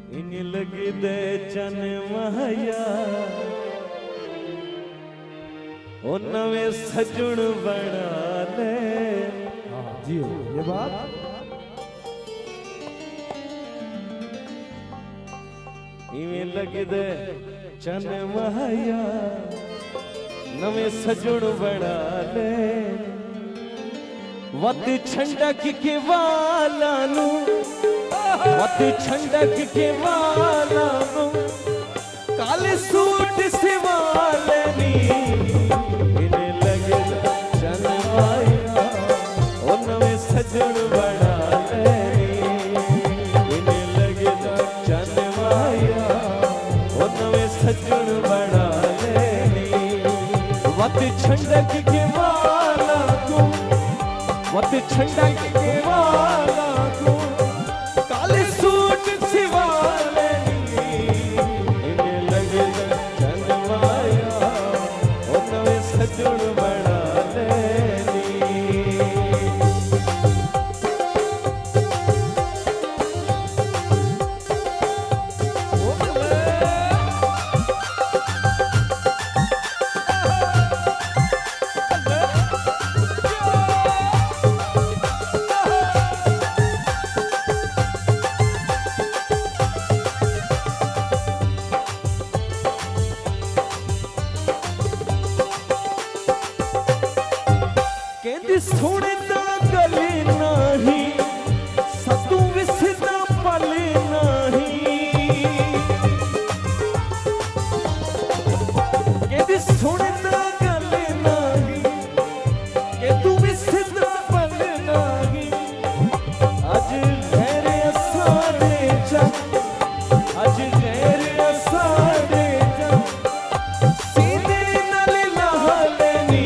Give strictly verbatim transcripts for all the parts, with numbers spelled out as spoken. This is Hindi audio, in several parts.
इन लगी दे चन महया ओ नवे सजन बना ले। जी ये बात इवें लगी दे चन महया नवे सजन बना ले। वत छंडक के वाला नू वत छंडक के वाला नू काले सूट सिवाले नी इन्हें लगे चन माया ओ नवे सजन बना ले। इन्हें लगे चन माया ओ नवे सजन बना ले। वत छंडक के वाला तू वत छंडक के वाला तू काले सूट सिवाले नी इन्हें लगे चन माया ओ नवे सजन बना ले। सोने दा गली नाही सतू विसदा पले नाही के सोने दा गली नाही के तू विसदा पले नाही। आज गैर असारे जा आज गैर असारे जा सीधे नल लहले नी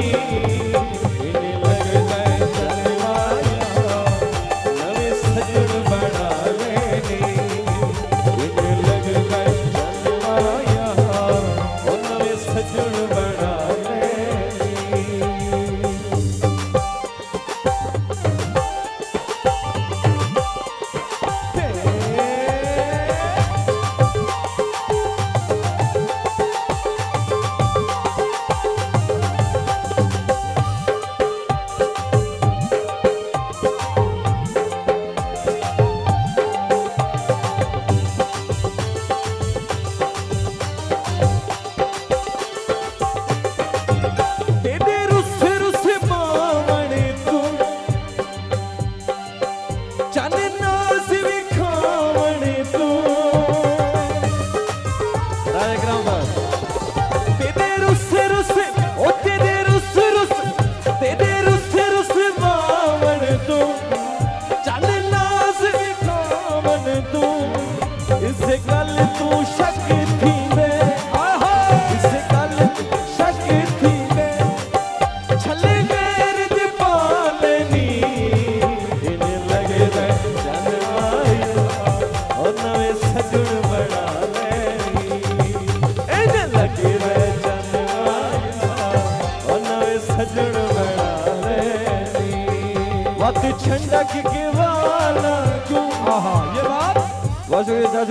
छंडक के वाला क्यों आहा ये बात बहुत शुक्रिया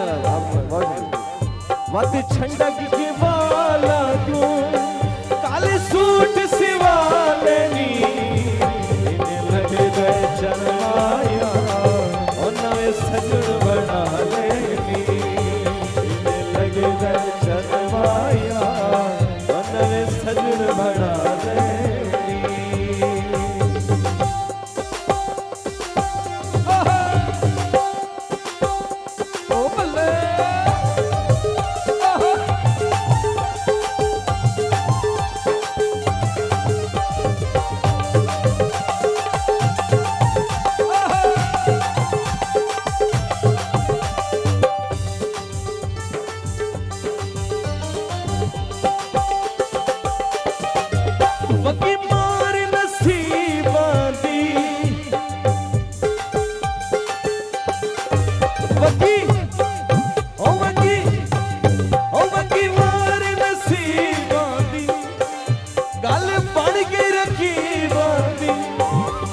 वत छंडक के वाला क्यों काले सूट सिवाले नी इन्हें लगे गए चन माया ओ नवे सजन बना ले नी इन्हें लगे गए चन माया ओ नवे सजन बना ले।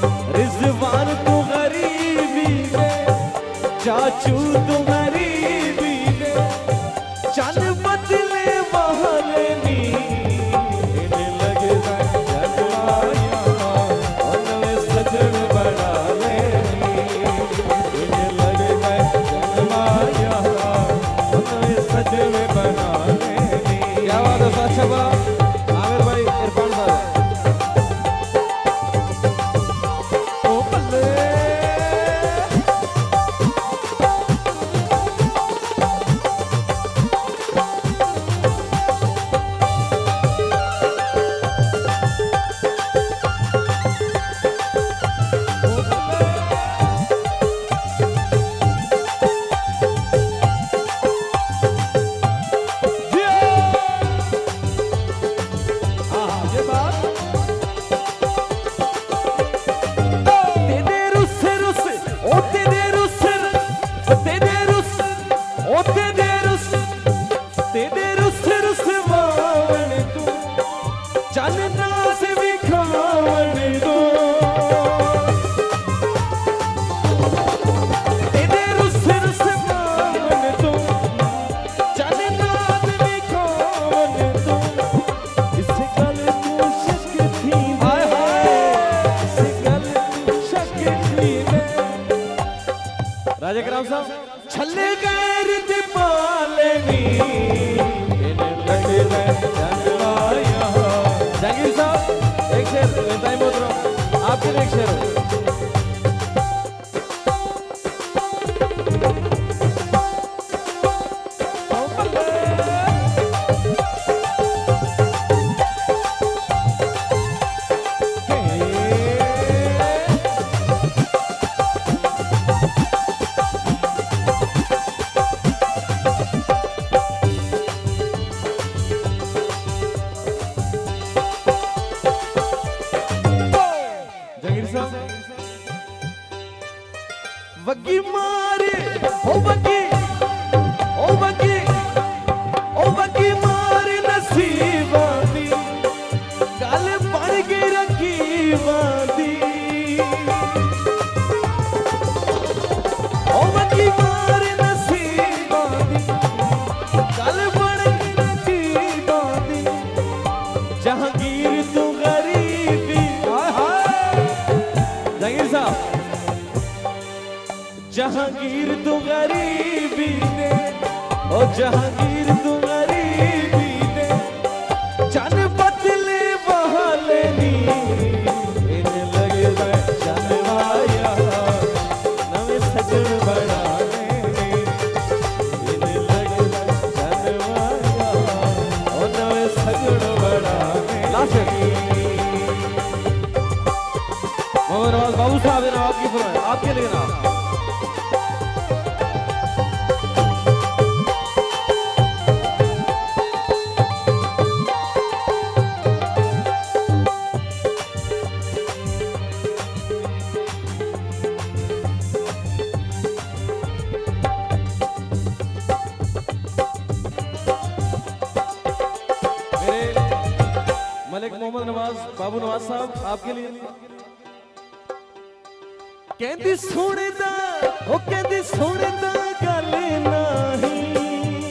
चाचू तुम्हारी चन बदले वाले नी इन्हें लगदा जनमाया उन्हें सजन बना लेनी इन्हें लगदा जनमाया उन्हें सजन बना लेनी। क्या बात है साथ शबा आमिर भाई इरफान साहब ओ बल्ले राजा कराम साहब छल्ले गैर दे पालेनी इन्हें लगदा जनमाया। जहांगीर साहब एक शेर ताई मोहतरम आपके लिए एक शेर वगी मारे ओ वगी ओ वगी ओ वगी मारे नसीबा दी गल बन गई रकीबा दी ओ वगी मारे नसीबा दी गल बन गई रकीबा दी। जहांगीर तू गरीबी हाय हाय जहांगीर साहब जहांगीर तू गरीबी ने ओ जहांगीर तू गरीबी ने चन बदले वाले नी इन्हें लगदा जनमाया नवे सजन बना लेनी इन्हें लगदा जनमाया ओ नवे सजन बना लेनी। मोहम्मद नवाज बाबू साहब ने आपकी फरमाया आपके लिए ना मलिक मोहम्मद नवाज बाबू नवाज साहब आपके लिए। कहती सुनदा ओ कहती सुनदा गल नहीं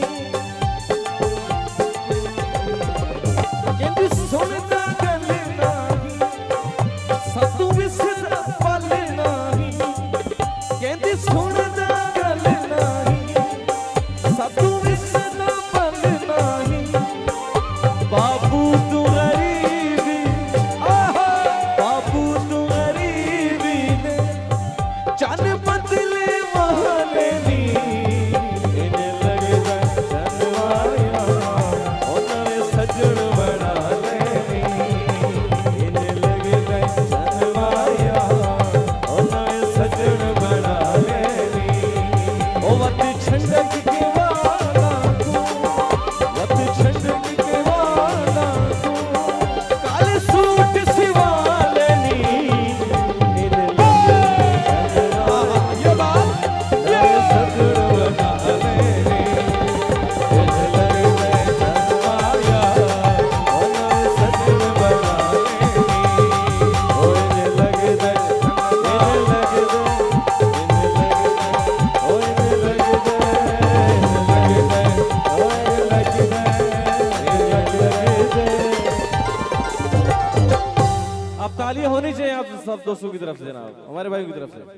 कहती सुनदा गल नहीं सतू विसरा पल नहीं कहती सुनदा गल नहीं सतू विसरा पल नहीं। बाबू तू गरीबी आहा बाबू तू गरीबी ने चन बदले वाले नी इन्हें लगदा जनमाया ओ नवे सजन बना लेनी इन्हें लगदा जनमाया ओ नवे सजन बना लेनी। ओ वत छंडक के वाला तू वत छंडक के वाला तू काले सूट सिवा लेनी इन्हें लगदा ये बात ये सजन बना लेनी इन्हें लगदा जनमाया ओ नवे सजन बना लेनी ओ इन्हें लगदा इन्हें लगदा इन्हें लगदा ओ इन्हें लगदा तालियां होनी चाहिए आप सब दोस्तों की तरफ से जनाब, हमारे भाई की तरफ से।